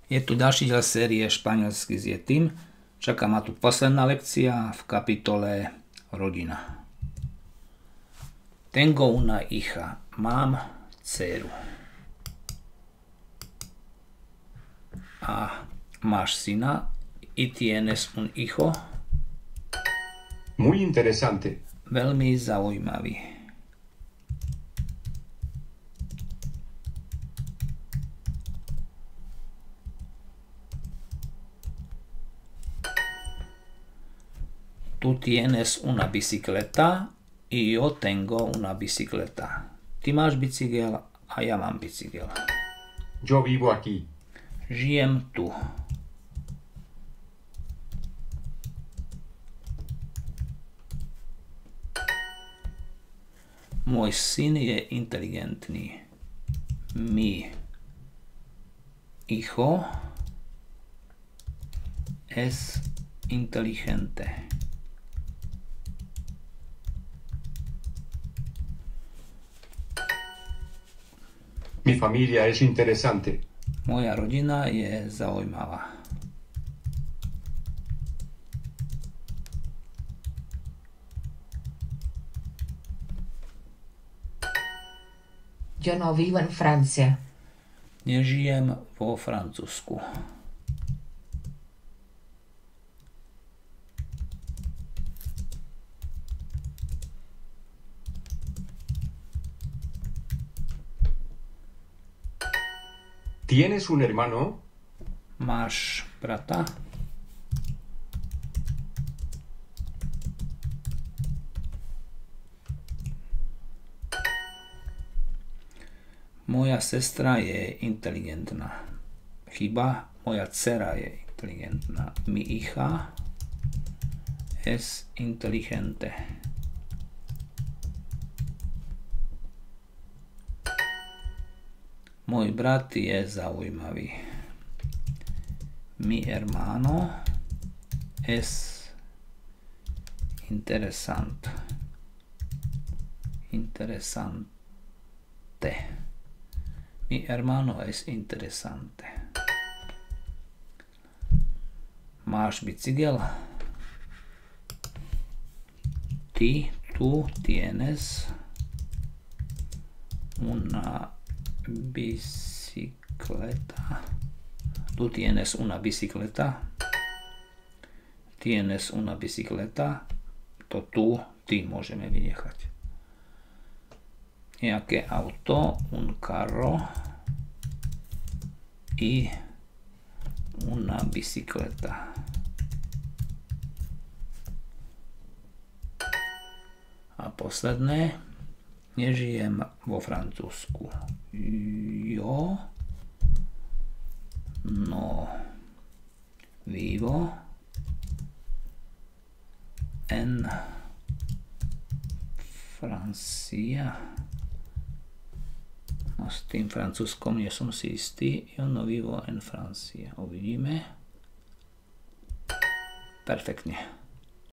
Je tu ďalší diel série Španielsky s Yetim. Čaká ma tu posledná lekcia v kapitole Rodina. Tengo una hija. Mám dceru. A máš syna. Y tienes un hijo. Muy interesante. Veľmi zaujímavý. Tú tienes una bicicleta y yo tengo una bicicleta. Ty máš bicykel a ja mám bicykel. Yo vivo aquí. Žijem tu. Môj syn je inteligentný. Mi hijo es inteligente. Mi familia es interesante. Moja rodina je zaujímavá. Yo no vivo en Francia. Nežijem vo Francúzsku. ¿Tienes un hermano? Máš brata? Moja sestra je inteligentná. Chyba, moja dcera je inteligentná. Mi hija es inteligente. Môj brat je zaujímavý. Mi hermano es interesante. Mi hermano es interesante. Máš bicykel? Tú tienes una bicicleta. Tú tienes una bicicleta. Tienes una bicicleta. To tú, ty môžeme vynechať. Nejaké auto, un carro y una bicicleta. A posledné, nežijem vo Francúzsku. Yo no vivo en Francia. No, s tým francúzskom nie som si istý. Yo no vivo en Francia. Uvidíme. Perfektne.